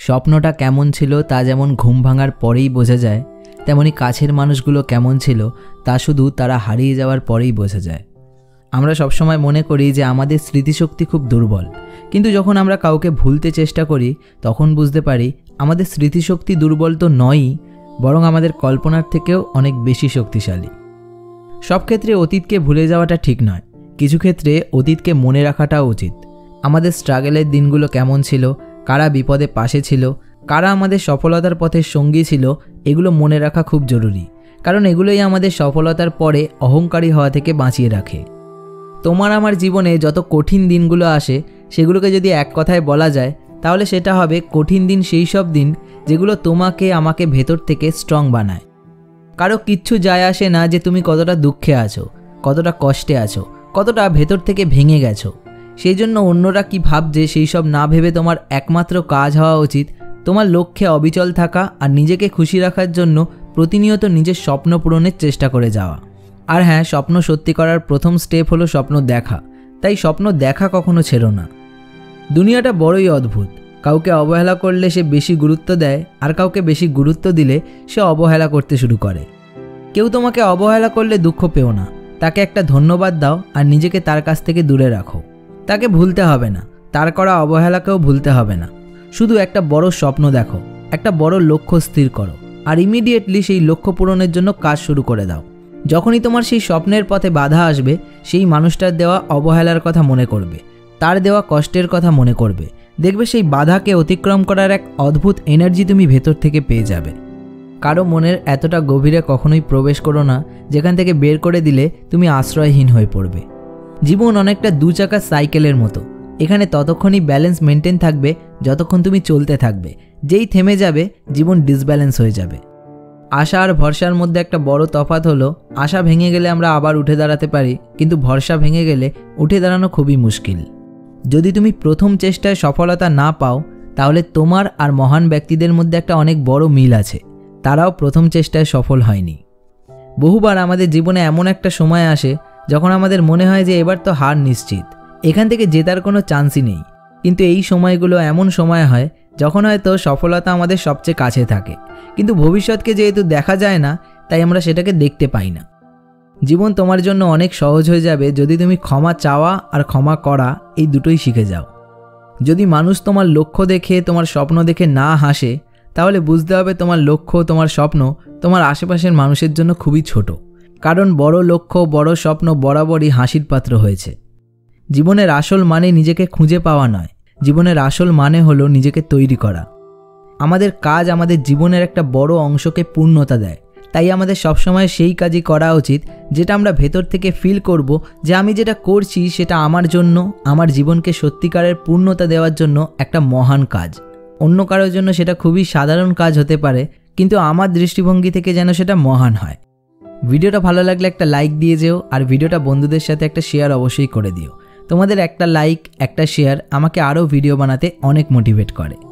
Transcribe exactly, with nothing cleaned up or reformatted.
স্বপ্নটা কেমন ছিল তা যেমন ঘুম ভাঙার পরেই বোঝা যায়, তেমনি কাছের মানুষগুলো কেমন ছিল তা শুধু তারা হারিয়ে যাওয়ার পরেই বোঝা যায়। আমরা সবসময় মনে করি যে আমাদের স্মৃতিশক্তি খুব দুর্বল, কিন্তু যখন আমরা কাউকে ভুলতে চেষ্টা করি তখন বুঝতে পারি আমাদের স্মৃতিশক্তি দুর্বল তো নয়ই, বরং আমাদের কল্পনার থেকেও অনেক বেশি শক্তিশালী। সব ক্ষেত্রে অতীতকে ভুলে যাওয়াটা ঠিক নয়, কিছু ক্ষেত্রে অতীতকে মনে রাখাটাও উচিত। আমাদের স্ট্রাগলের দিনগুলো কেমন ছিল, কারা বিপদে পাশে ছিল, কারা আমাদের সফলতার পথের সঙ্গী ছিল, এগুলো মনে রাখা খুব জরুরি, কারণ এগুলোই আমাদের সফলতার পরে অহংকারী হওয়া থেকে বাঁচিয়ে রাখে। তোমার আমার জীবনে যত কঠিন দিনগুলো আসে সেগুলোকে যদি এক কথায় বলা যায় তাহলে সেটা হবে কঠিন দিন সেই সব দিন যেগুলো তোমাকে আমাকে ভেতর থেকে স্ট্রং বানায়। কারো কিচ্ছু যায় আসে না যে তুমি কতটা দুঃখে আছো, কতটা কষ্টে আছো, কতটা ভেতর থেকে ভেঙে গেছো। সেই জন্য অন্যরা কি ভাবছে সেই সব না ভেবে তোমার একমাত্র কাজ হওয়া উচিত তোমার লক্ষ্যে অবিচল থাকা আর নিজেকে খুশি রাখার জন্য প্রতিনিয়ত নিজের স্বপ্ন পূরণের চেষ্টা করে যাওয়া। আর হ্যাঁ, স্বপ্ন সত্যি করার প্রথম স্টেপ হলো স্বপ্ন দেখা, তাই স্বপ্ন দেখা কখনো ছেড়ো না। দুনিয়াটা বড়ই অদ্ভুত, কাউকে অবহেলা করলে সে বেশি গুরুত্ব দেয়, আর কাউকে বেশি গুরুত্ব দিলে সে অবহেলা করতে শুরু করে। কেউ তোমাকে অবহেলা করলে দুঃখ পেও না, তাকে একটা ধন্যবাদ দাও আর নিজেকে তার কাছ থেকে দূরে রাখো। তাকে ভুলতে হবে না, তার করা অবহেলাকেও ভুলতে হবে না। শুধু একটা বড় স্বপ্ন দেখো, একটা বড় লক্ষ্য স্থির করো আর ইমিডিয়েটলি সেই লক্ষ্য পূরণের জন্য কাজ শুরু করে দাও। যখনই তোমার সেই স্বপ্নের পথে বাধা আসবে, সেই মানুষটার দেওয়া অবহেলার কথা মনে করবে, তার দেওয়া কষ্টের কথা মনে করবে, দেখবে সেই বাধাকে অতিক্রম করার এক অদ্ভুত এনার্জি তুমি ভেতর থেকে পেয়ে যাবে। কারো মনের এতটা গভীরে কখনোই প্রবেশ করো না যেখান থেকে বের করে দিলে তুমি আশ্রয়হীন হয়ে পড়বে। জীবন অনেকটা দু চাকার সাইকেলের মতো, এখানে ততক্ষণই ব্যালেন্স মেনটেন থাকবে যতক্ষণ তুমি চলতে থাকবে। যেই থেমে যাবে জীবন ডিসব্যালেন্স হয়ে যাবে। আশা আর ভরসার মধ্যে একটা বড় তফাৎ হলো, আশা ভেঙে গেলে আমরা আবার উঠে দাঁড়াতে পারি, কিন্তু ভরসা ভেঙে গেলে উঠে দাঁড়ানো খুবই মুশকিল। যদি তুমি প্রথম চেষ্টায় সফলতা না পাও তাহলে তোমার আর মহান ব্যক্তিদের মধ্যে একটা অনেক বড় মিল আছে, তারাও প্রথম চেষ্টায় সফল হয়নি। বহুবার আমাদের জীবনে এমন একটা সময় আসে যখন আমাদের মনে হয় যে এবার তো হার নিশ্চিত, এখান থেকে জেতার কোনো চান্সই নেই। কিন্তু এই সময়গুলো এমন সময় হয় যখন হয়তো সফলতা আমাদের সবচেয়ে কাছে থাকে, কিন্তু ভবিষ্যৎকে যেহেতু দেখা যায় না তাই আমরা সেটাকে দেখতে পাই না। জীবন তোমার জন্য অনেক সহজ হয়ে যাবে যদি তুমি ক্ষমা চাওয়া আর ক্ষমা করা এই দুটোই শিখে যাও। যদি মানুষ তোমার লক্ষ্য দেখে, তোমার স্বপ্ন দেখে না হাসে, তাহলে বুঝতে হবে তোমার লক্ষ্য, তোমার স্বপ্ন তোমার আশেপাশের মানুষের জন্য খুবই ছোট, কারণ বড় লক্ষ্য, বড় স্বপ্ন বরাবরই হাসির পাত্র হয়েছে। জীবনের আসল মানে নিজেকে খুঁজে পাওয়া নয়, জীবনের আসল মানে হলো নিজেকে তৈরি করা। আমাদের কাজ আমাদের জীবনের একটা বড় অংশকে পূর্ণতা দেয়, তাই আমাদের সবসময় সেই কাজই করা উচিত যেটা আমরা ভেতর থেকে ফিল করব যে আমি যেটা করছি সেটা আমার জন্য, আমার জীবনকে সত্যিকারের পূর্ণতা দেওয়ার জন্য একটা মহান কাজ। অন্য কারোর জন্য সেটা খুবই সাধারণ কাজ হতে পারে, কিন্তু আমার দৃষ্টিভঙ্গি থেকে যেন সেটা মহান হয়। ভিডিওটা ভালো লাগলে একটা লাইক দিয়ে যেও, আর ভিডিওটা বন্ধুদের সাথে একটা শেয়ার অবশ্যই করে দিও। তোমাদের একটা লাইক, একটা শেয়ার আমাকে আরও ভিডিও বানাতে অনেক মোটিভেট করে।